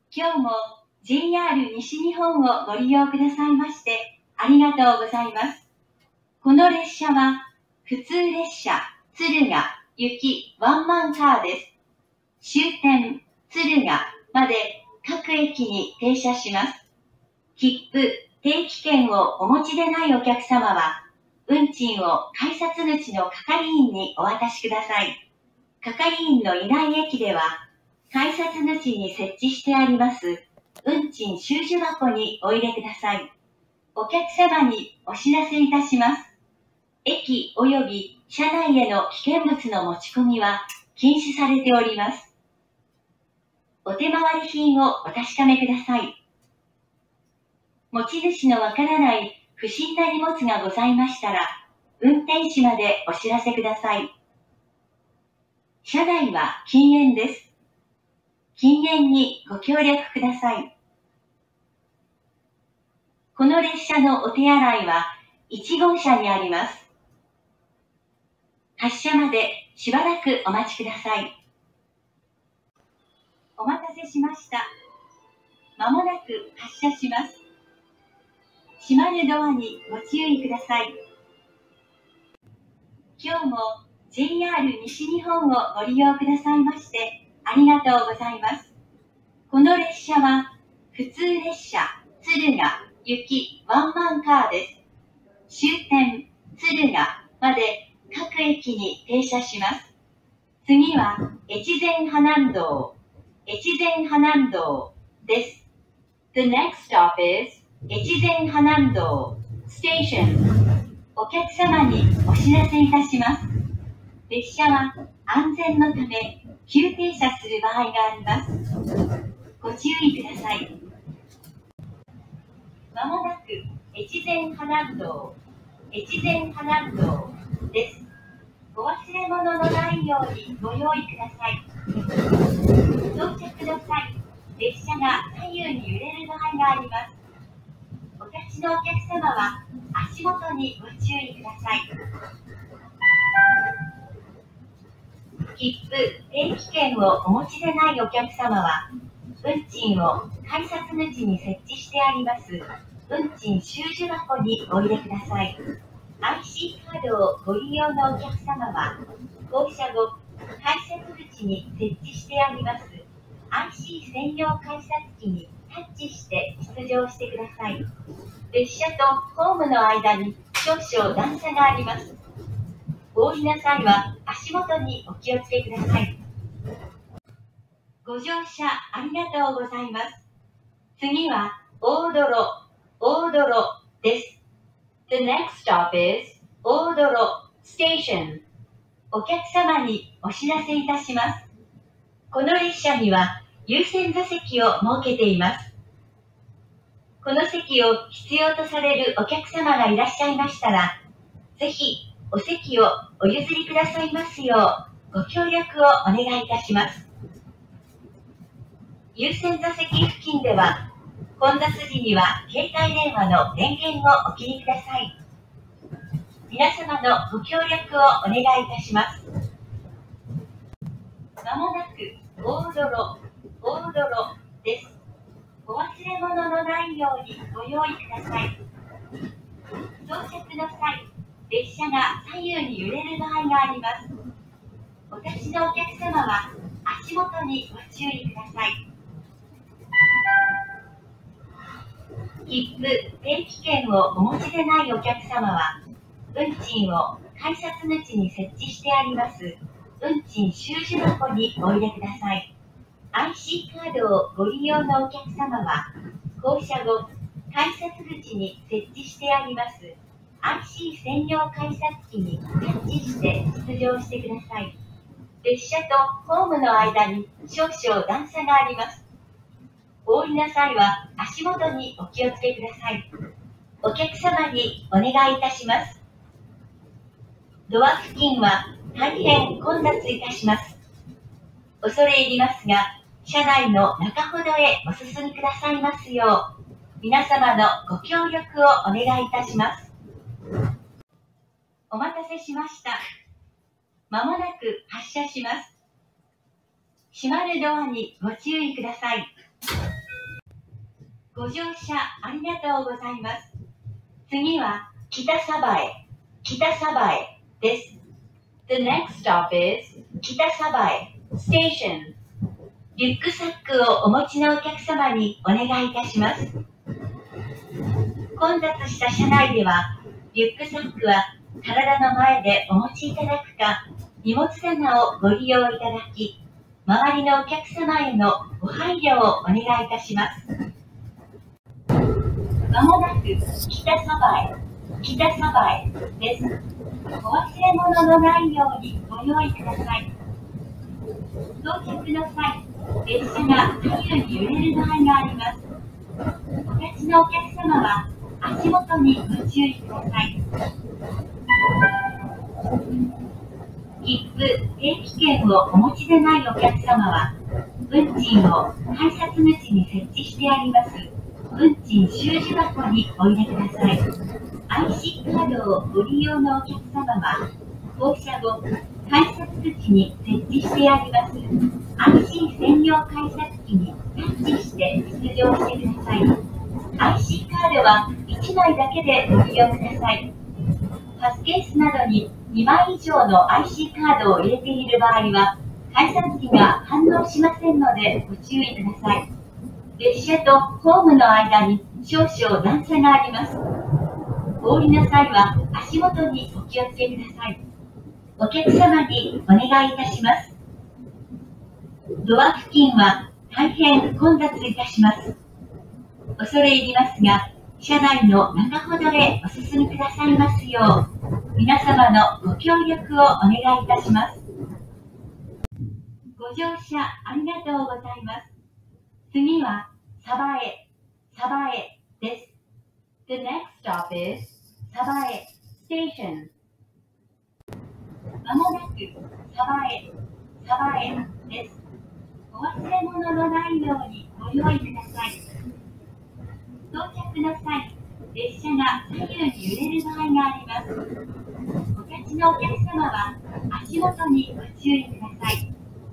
今日も JR 西日本をご利用くださいましてありがとうございます。この列車は普通列車敦賀行きワンマンカーです。終点敦賀まで各駅に停車します。切符、定期券をお持ちでないお客様は、運賃を改札口の係員にお渡しください。係員のいない駅では、改札口に設置してあります運賃収受箱にお入れください。お客様にお知らせいたします。駅及び車内への危険物の持ち込みは禁止されております。お手回り品をお確かめください。持ち主のわからない不審な荷物がございましたら、運転士までお知らせください。車内は禁煙です。禁煙にご協力ください。この列車のお手洗いは1号車にあります。発車までしばらくお待ちください。お待たせしました。まもなく発車します。閉まるドアにご注意ください。今日も JR 西日本をご利用くださいましてありがとうございます。この列車は普通列車敦賀行きワンマンカーです。終点敦賀まで各駅に停車します。次は越前花南道です。The next stop is 越前花南道 Station。お客様にお知らせいたします。列車は安全のため急停車する場合があります。ご注意ください。まもなく越前花南道です。お忘れ物のないようにご用意ください。到着の際、列車が左右に揺れる場合があります。お立ちのお客様は足元にご注意ください。切符、定期券をお持ちでないお客様は、運賃を改札口に設置してあります運賃収受箱にお入れください。IC カードをご利用のお客様は、降車後、改札口に設置してあります IC 専用改札機にタッチして出場してください。列車とホームの間に少々段差があります。お降りなさいは足元にお気をつけください。ご乗車ありがとうございます。次は大泥です。The next stop is 大泥 Station。お客様にお知らせいたします。この列車には優先座席を設けています。この席を必要とされるお客様がいらっしゃいましたら、ぜひお席をお譲りくださいますようご協力をお願いいたします。優先座席付近では、混雑時には携帯電話の電源をお切りください。皆様のご協力をお願いいたします。まもなく大泥です。お忘れ物のないようにご用意ください。到着の際、列車が左右に揺れる場合があります。お立ちのお客様は足元にご注意ください。切符、定期券をお持ちでないお客様は、運賃を改札口に設置してあります運賃収受箱にお入れください。IC カードをご利用のお客様は、降車後、改札口に設置してあります IC 専用改札機にタッチして出場してください。列車とホームの間に少々段差があります。お降りなさいは足元にお気をつけください。お客様にお願いいたします。ドア付近は大変混雑いたします。恐れ入りますが、車内の中ほどへお進みくださいますよう、皆様のご協力をお願いいたします。お待たせしました。まもなく発車します。閉まるドアにご注意ください。 ご乗車ありがとうございます。次は北鯖江です。The next stop is 北鯖江 Station。リュックサックをお持ちのお客様にお願いいたします。混雑した車内では、リュックサックは体の前でお持ちいただくか、荷物棚をご利用いただき、周りのお客様へのご配慮をお願いいたします。まもなく北鯖江です。お忘れ物のないようにご用意ください。到着の際、列車が左右に揺れる場合があります。お立ちのお客様は足元にご注意ください。切符・定期券をお持ちでないお客様は、運賃を改札口に設置してあります運賃収受箱にお入れください。IC カードをご利用のお客様は、降車後、改札口に設置してあります IC 専用改札機にタッチして出場してください。IC カードは1枚だけでご利用ください。パスケースなどに2枚以上の IC カードを入れている場合は、改札機が反応しませんのでご注意ください。列車とホームの間に少々段差があります。お降りの際は足元にお気をつけください。お客様にお願いいたします。ドア付近は大変混雑いたします。恐れ入りますが、車内の中ほどへお進みくださいますよう、皆様のご協力をお願いいたします。ご乗車ありがとうございます。次は鯖江です。The next stop is 鯖江 Station。まもなく鯖江です。お忘れ物のないようにご用意ください。到着の際、列車が左右に揺れる場合があります。お立ちのお客様は足元にご注意ください。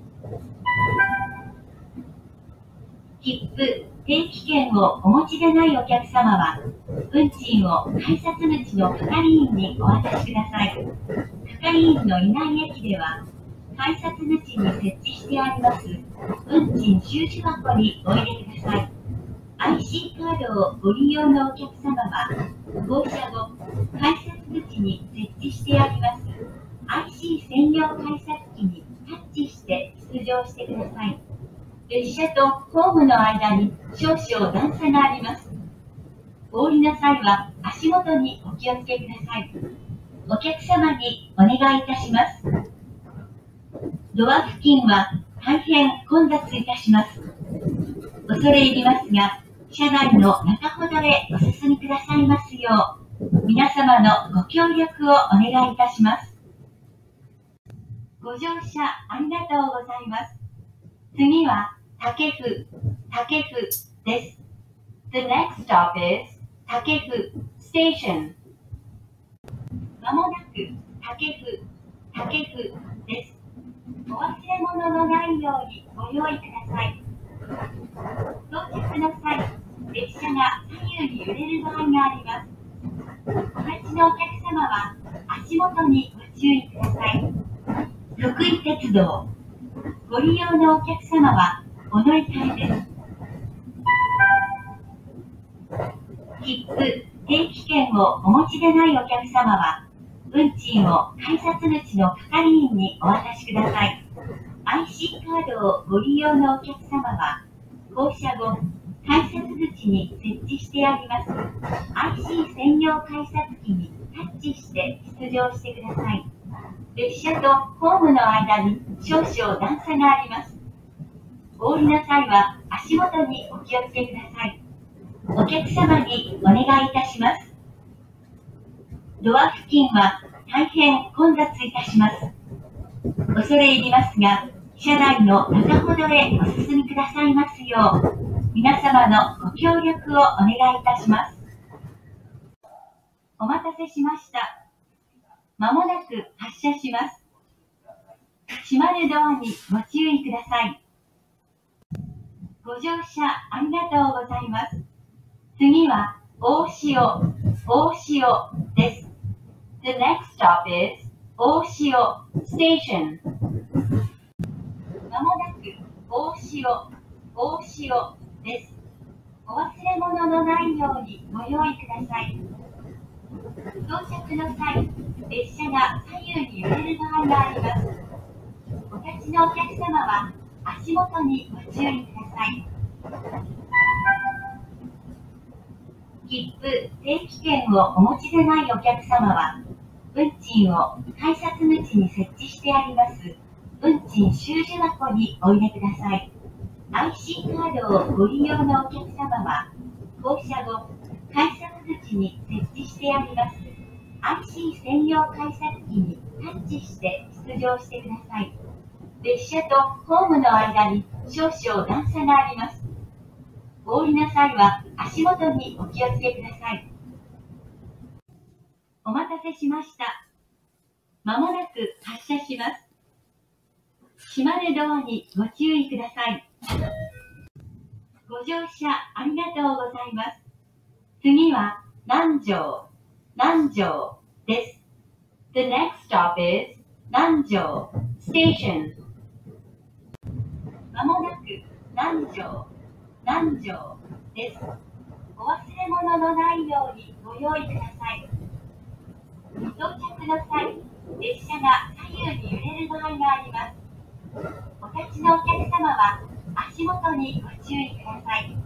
切符・定期券をお持ちでないお客様は、運賃を改札口の係員にお渡しください。係員のいない駅では、改札口に設置してあります運賃収受箱にお入れください。IC カードをご利用のお客様は、降車後、改札口に設置してあります IC 専用改札機にタッチして出場してください。列車とホームの間に少々段差があります。お降りの際は足元にお気をつけください。お客様にお願いいたします。ドア付近は大変混雑いたします。恐れ入りますが、車内の中ほどへお進みくださいますよう、皆様のご協力をお願いいたします。ご乗車ありがとうございます。次は武生です。The next stop is 武生 Station。まもなく武生です。お忘れ物のないようにご用意ください。到着の際、列車が左右に揺れる場合があります。お待ちのお客様は足元にご注意ください。徳井鉄道、ご利用のお客様はお乗り換えです。切符・定期券をお持ちでないお客様は、運賃を改札口の係員にお渡しください。IC カードをご利用のお客様は、降車後、改札口に設置してあります IC 専用改札機にタッチして出場してください。列車とホームの間に少々段差があります。お降りの際は足元にお気をつけください。お客様にお願いいたします。ドア付近は大変混雑いたします。恐れ入りますが、車内の中ほどへお進みくださいますよう、皆様のご協力をお願いいたします。お待たせしました。まもなく発車します。閉まるドアにご注意ください。ご乗車ありがとうございます。 次は大塩です。The next stop is 大塩 Station。まもなく大塩です。お忘れ物のないようにご用意ください。到着の際、列車が左右に揺れる場合があります。お立ちのお客様は足元にご注意ください。切符・定期券をお持ちでないお客様は、運賃を改札口に設置してあります運賃収受箱にお入れください。IC カードをご利用のお客様は、降車後、改札口に設置してあります IC 専用改札機にタッチして出場してください。列車とホームの間に少々段差があります。お降りの際は足元にお気をつけください。お待たせしました。まもなく発車します。閉まるドアにご注意ください。ご乗車ありがとうございます。次は南城です。The next stop is 南城 Station。まもなく南城です。お忘れ物のないようにご用意ください。到着の際、列車が左右に揺れる場合があります。お立ちのお客様は足元にご注意ください。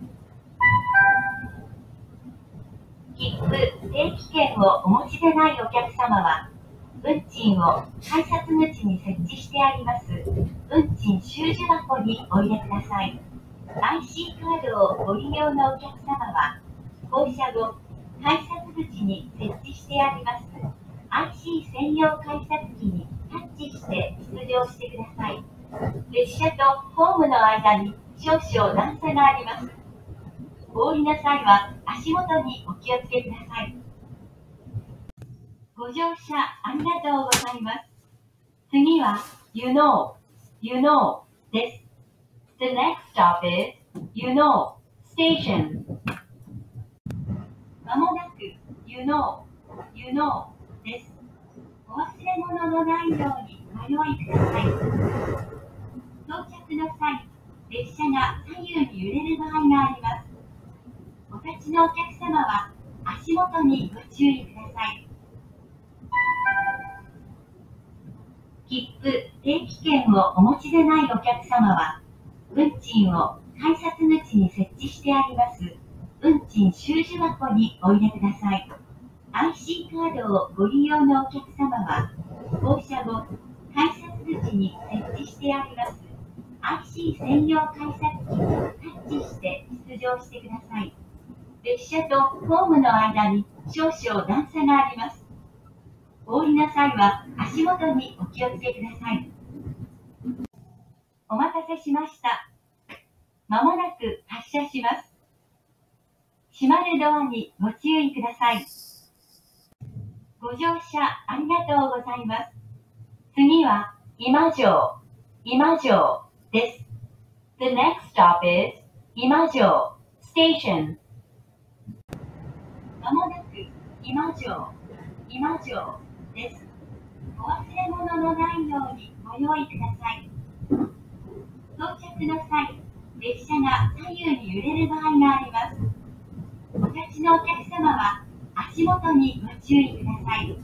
切符・定期券をお持ちでないお客様は、運賃を改札口に設置してあります運賃収受箱にお入れください。IC カードをご利用のお客様は、降車後、改札口に設置してあります IC 専用改札機にタッチして出場してください。列車とホームの間に少々段差があります。お降りの際は足元にお気をつけください。ご乗車ありがとうございます。次は You know です。The next stop is You know Station。まもなく You know です。お忘れ物のないようにご用意ください。到着の際、列車が左右に揺れる場合があります。お立ちのお客様は足元にご注意ください。切符・定期券をお持ちでないお客様は、運賃を改札口に設置してあります運賃収受箱にお入れください。IC カードをご利用のお客様は、降車後、改札口に設置してあります IC 専用改札機にタッチして出場してください。列車とホームの間に少々段差があります。お降りの際は足元にお気をつけください。お待たせしました。まもなく発車します。閉まるドアにご注意ください。ご乗車ありがとうございます。次は今城です。The next stop is 今城 Station。まもなく今城です。お忘れ物のないようにご用意ください。到着の際、列車が左右に揺れる場合があります。お立ちのお客様は足元にご注意ください。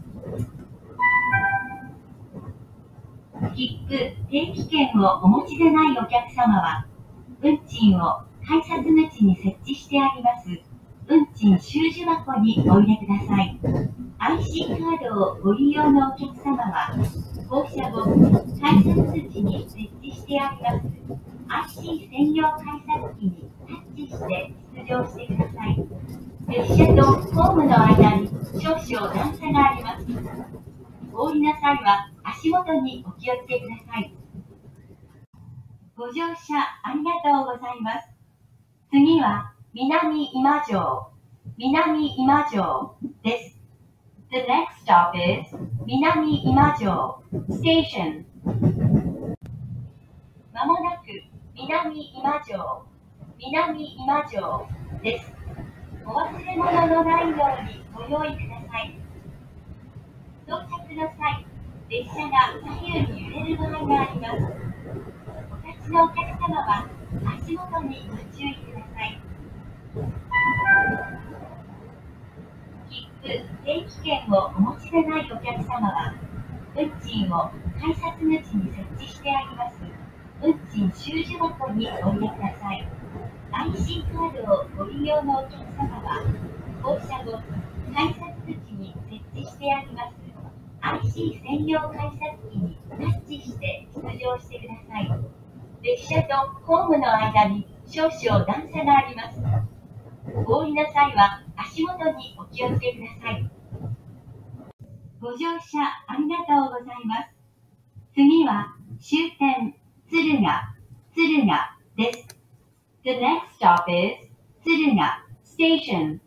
切符・定期券をお持ちでないお客様は、運賃を改札口に設置してあります運賃収受箱にお入れください。IC カードをご利用のお客様は、降車後、改札口に設置してあります IC 専用改札機にタッチして出場してください。列車とホームの間に少々段差があります。お降りの際は足元にお気をつけください。ご乗車ありがとうございます。次は南今城です。The next stop is 南今城 Station。まもなく南今城です。 お忘れ物のないようにご用意ください。到着の際、列車が左右に揺れる場合があります。お立ちのお客様は足元にご注意ください。切符・定期券をお持ちでないお客様は、運賃を改札口に設置してあります運賃収受箱にお入れください。IC カードをご利用のお客様は、降車後、改札口に設置してあります IC 専用改札機にタッチして出場してください。列車とホームの間に少々段差があります。お降りの際は足元にお気をつけください。ご乗車ありがとうございます。次は終点敦賀です。The next stop is 敦賀 Station。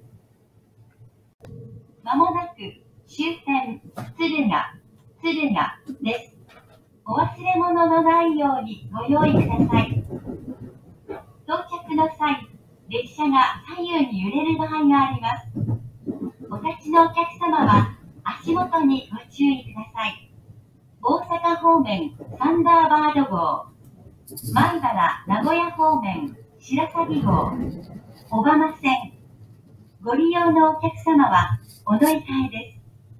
まもなく終点敦賀です。お忘れ物のないようにご用意ください。到着の際、列車が左右に揺れる場合があります。お立ちのお客様は足元にご注意ください。大阪方面サンダーバード号、米原名古屋方面白鷺号、小浜線、ご利用のお客様はお乗り換えです。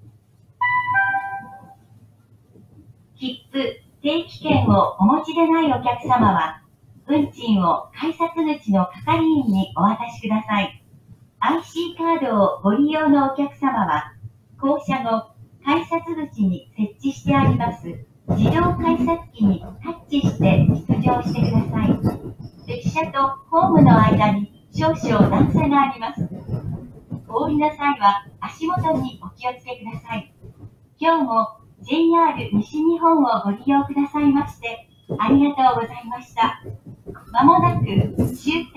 切符・定期券をお持ちでないお客様は、運賃を改札口の係員にお渡しください。IC カードをご利用のお客様は、降車後、改札口に設置してあります自動改札機にタッチして出場してください。列車とホームの間に少々段差があります。お降りの際は足元にお気をつけください。今日も JR 西日本をご利用くださいましてありがとうございました。まもなく終